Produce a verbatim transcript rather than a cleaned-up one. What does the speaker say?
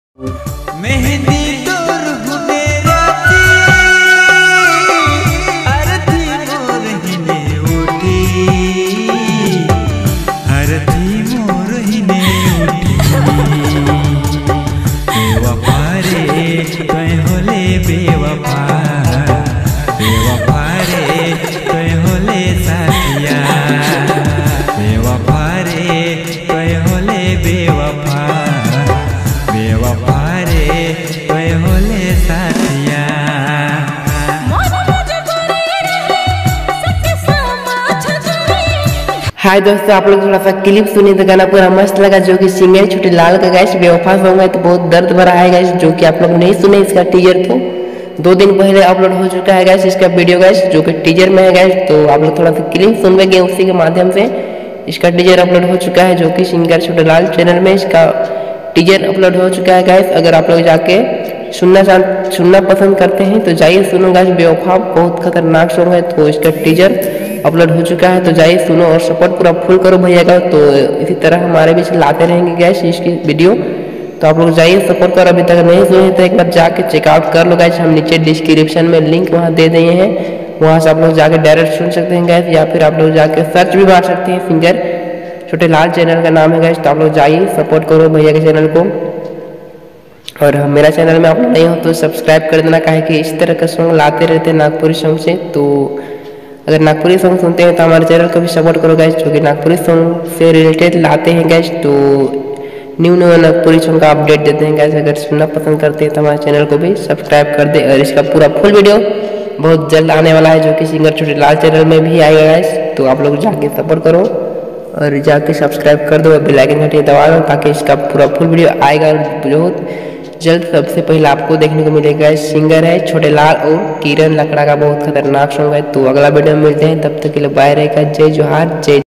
मेहंदी तोर गुने राती आरती मोर हिने उठी आरती मोर हिने उठी बेवफा रे तय होले बेवफा बेवफा रे तय होले साथिया बेवफा रे तय होले बेवफा बेवफा रे तय होले साथिया। हाय दोस्तों, आप लोग थोड़ा सा क्लिप सुनिए तो गाना पूरा मस्त लगा, जो कि सिंगर छोटे लाल का गैस बेवफा सॉन्ग है, तो बहुत दर्द भरा है गैस, जो कि आप लोग नहीं सुने। इसका टीजर तो दो दिन पहले अपलोड हो चुका है गैस, इसका वीडियो गैस जो कि टीजर में है गैस, तो आप लोग थोड़ा सा क्लिप सुन लेंगे उसी के माध्यम से। इसका टीजर अपलोड हो चुका है, जो कि सिंगर छोटे लाल चैनल में इसका टीजर अपलोड हो चुका है गैस। अगर आप लोग जाके सुनना सुनना पसंद करते हैं तो जाइए सुनो गैस, बेवफा बहुत खतरनाक सॉन्ग है, तो इसका टीजर अपलोड हो चुका है, तो जाइए सुनो और सपोर्ट पूरा फुल करो भैया का। तो इसी तरह हमारे बीच लाते रहेंगे गैस इसकी वीडियो, तो आप लोग जाइए सपोर्ट करो। अभी तक नहीं सुने तो एक बार जाके चेकआउट कर लो गैस, हम नीचे डिस्क्रिप्शन में लिंक वहाँ दे दिए हैं, वहाँ से आप लोग जाके डायरेक्ट सुन सकते हैं गैस, या फिर आप लोग जाके सर्च भी मार सकते हैं, सिंगर छोटे लाल चैनल का नाम है गैस। तो आप लोग जाइए सपोर्ट करो भैया के चैनल को, और मेरा चैनल में आप लोग नहीं हो तो सब्सक्राइब कर देना, काहे कि इस तरह का सॉन्ग लाते रहते हैं नागपुरी सॉन्ग से। तो अगर नागपुरी सॉन्ग सुनते हैं तो हमारे चैनल को भी सपोर्ट करो गैस, जो कि नागपुरी सॉन्ग से रिलेटेड लाते हैं गैस, तो न्यू न्यू नागपुरी सॉन्ग का अपडेट देते हैं गैस। अगर सुनना पसंद करते हैं तो हमारे चैनल को भी सब्सक्राइब कर दे, और इसका पूरा फुल वीडियो बहुत जल्द आने वाला है, जो कि सिंगर छोटे लाल चैनल में भी आएगा गैस। तो आप लोग जाके सपोर्ट करो और जाके सब्सक्राइब कर दो, बेल आइकन घंटी दबा दो, ताकि इसका पूरा फुल वीडियो आएगा बहुत जल्द। सबसे पहले आपको देखने को मिलेगा सिंगर है छोटे लाल और किरण लकड़ा का बहुत खतरनाक सॉन्ग है। तो अगला वीडियो में मिलते हैं, तब तक के लिए बाय रहेगा। जय जोहार, जय